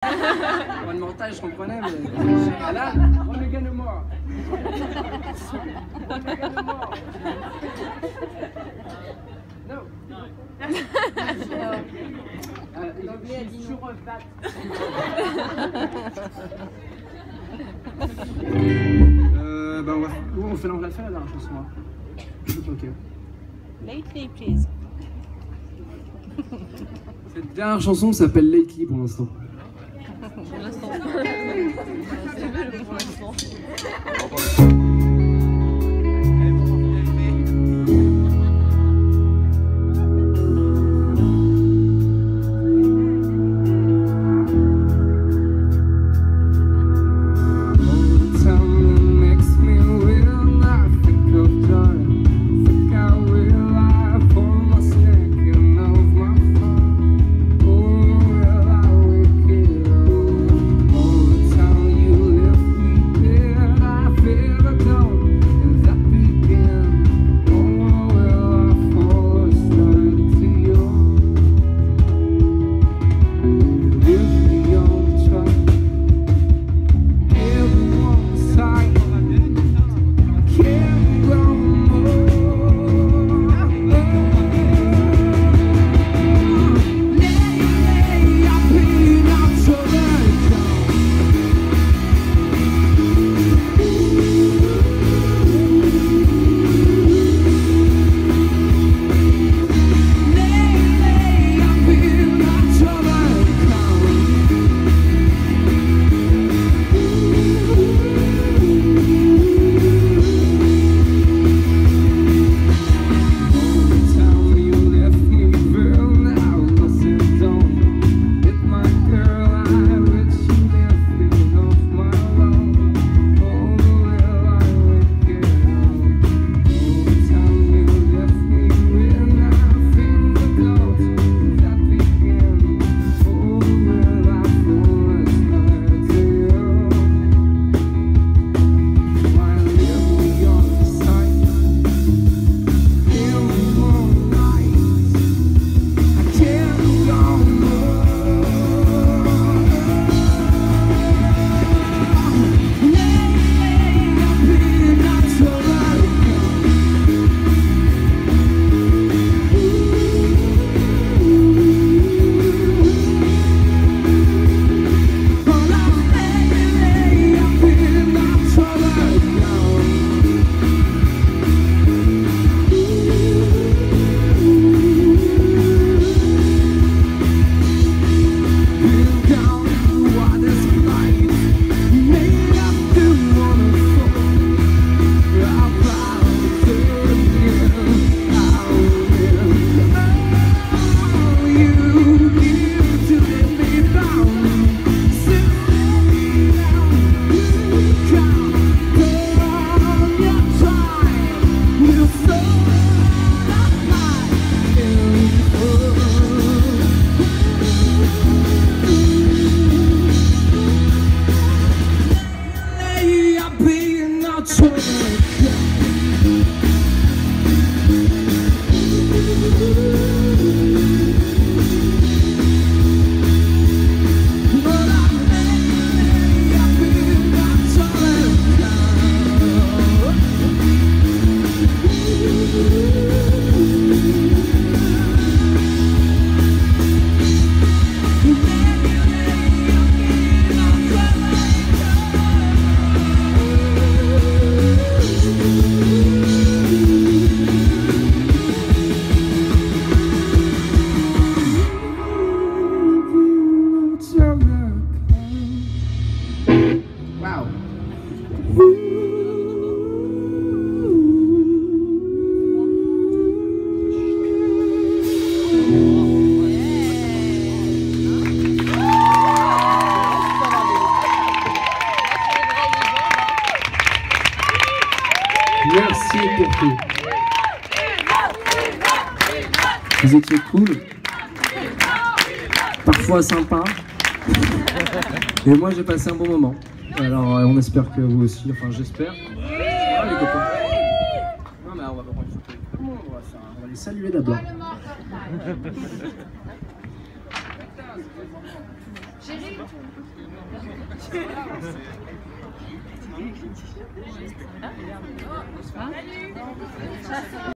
Pour le montage, je comprenais, mais là, regarde-moi. Regarde-moi. Non. L'anglais a dit non. On fait l'anglais la dernière chanson. Ok. Lately, please. Cette dernière chanson s'appelle Lately pour l'instant. Pour l'instant. Pour l'instant. Merci pour tout. Vous étiez cool, parfois sympa, et moi j'ai passé un bon moment. Alors on espère que vous aussi, enfin j'espère. Ah les copains. Non mais on va pas prendre une photo avec tout le monde, on va les saluer d'abord. Chérie.